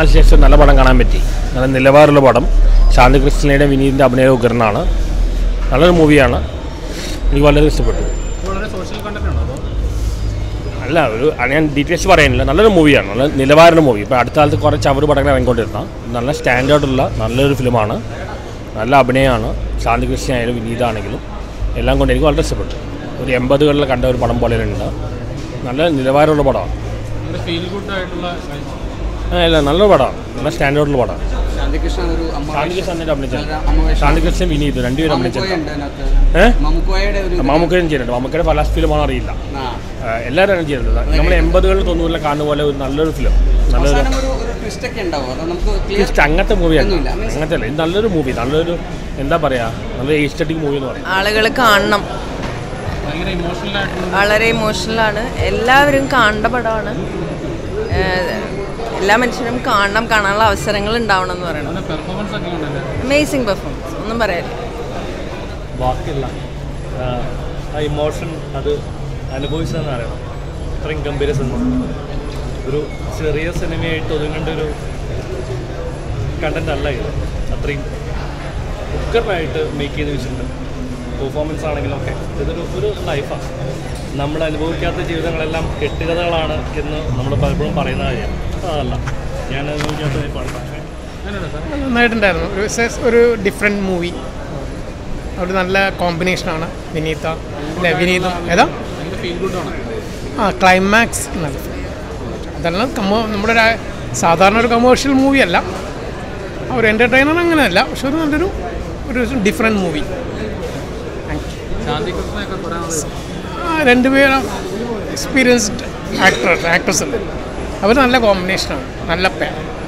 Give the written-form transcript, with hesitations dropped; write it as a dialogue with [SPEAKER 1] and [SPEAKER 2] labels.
[SPEAKER 1] അതിനുശേഷം നല്ല പടം കാണാൻ പറ്റി. നല്ല നിലവാരമുള്ള പടം. ശാന്തി കൃഷ്ണയുടെ വിനീതിൻ്റെ അഭിനയ ഉഗ്രനാണ്. നല്ലൊരു മൂവിയാണ്. എനിക്ക് വളരെ ഇഷ്ടപ്പെട്ടു. അല്ല, ഞാൻ ഡീറ്റെയിൽസ് പറയാനില്ല. നല്ലൊരു മൂവിയാണ്. നല്ല നിലവാരമുള്ള മൂവി. ഇപ്പോൾ അടുത്ത കാലത്ത് കുറേ ചവറ് പടങ്ങൾ ഇറങ്ങിക്കൊണ്ടിരുന്ന നല്ല സ്റ്റാൻഡേർഡുള്ള നല്ലൊരു ഫിലിമാണ്. നല്ല അഭിനയമാണ്. ശാന്തി കൃഷ്ണ ആയാലും വിനീതാണെങ്കിലും എല്ലാം കൊണ്ട് എനിക്ക് വളരെ ഇഷ്ടപ്പെട്ടു. ഒരു 80കളിൽ കണ്ട ഒരു പടം പോലെ ഉണ്ട്. നല്ല നിലവാരമുള്ള പടമാണ്. അല്ല, നല്ലൊരു പടമാണ്. നല്ല സ്റ്റാൻഡേർഡുള്ള പടമാണ്. ശാന്തി കൃഷ്ണൻ വിനീത് രണ്ടുപേരും അഭിനയിച്ചിട്ടുണ്ട്. മമ്മൂക്കയും ചെയ്യുന്നുണ്ട്. മമ്മൂക്കയുടെ പല ഫിലിമാണ് അറിയില്ല. എല്ലാവരും ചെയ്യുന്നുണ്ട്. നമ്മൾ 80കളിൽ 90കളിൽ കാണുന്ന പോലെ ഒരു നല്ലൊരു ഫിലിം. നല്ലൊരു അങ്ങനത്തെ മൂവിയാണ്. അങ്ങനത്തെ അല്ല, ഇത് നല്ലൊരു മൂവി. നല്ലൊരു എന്താ പറയുക, നല്ല എസ്തെറ്റിക് മൂവി എന്ന് പറയും.
[SPEAKER 2] ആളുകൾ കാണണം. വളരെ ഇമോഷണലാണ്. എല്ലാവരും കാണേണ്ട പടമാണ്. എല്ലാ മനുഷ്യരും കാണാനുള്ള അവസരങ്ങൾ ഉണ്ടാവണം എന്ന് പറയണം. അമേസിങ് പെർഫോമൻസ്, ഒന്നും പറയാനില്ല.
[SPEAKER 3] ബാക്കിയില്ല, ആ ഇമോഷൻ അത് അനുഭവിച്ചതെന്ന് അറിയണം. അത്രയും കമ്പാരിസൺ ഒരു ചെറിയ സിനിമയായിട്ട് ഒതുങ്ങേണ്ട ഒരു കണ്ടന്റ് അല്ല ഇത്. അത്രയും ഉക്കറായിട്ട് മേക്ക് ചെയ്ത് വെച്ചിട്ടുണ്ട്. പെർഫോമൻസ് ആണെങ്കിലും ഒക്കെ ഇതൊരു ലൈഫാണ്. നമ്മൾ അനുഭവിക്കാത്ത ജീവിതങ്ങളെല്ലാം കെട്ടുകഥകളാണ് എന്ന് നമ്മൾ പലപ്പോഴും പറയുന്ന കാര്യമാണ്. അതല്ല, ഞാൻ അനുഭവിക്കാത്ത ലൈഫാണ്.
[SPEAKER 4] നന്നായിട്ടുണ്ടായിരുന്നു. ഒരു ഡിഫറെൻറ്റ് മൂവി. ഒരു നല്ല കോമ്പിനേഷനാണ്. വിനീതും ഏതാ ക്ലൈമാക്സ് നല്ല. അതെല്ലാം നമ്മുടെ സാധാരണ ഒരു കമേഴ്ഷ്യൽ മൂവിയല്ല, ഒരു എൻ്റർടൈനർ അങ്ങനെയല്ല, പക്ഷെ ഒരു നല്ലൊരു ഡിഫറെൻറ്റ് മൂവി. രണ്ടുപേരും എക്സ്പീരിയൻസ്ഡ് ആക്ട്രസ് അല്ലേ, അവർ നല്ല കോമ്പിനേഷനാണ്. നല്ല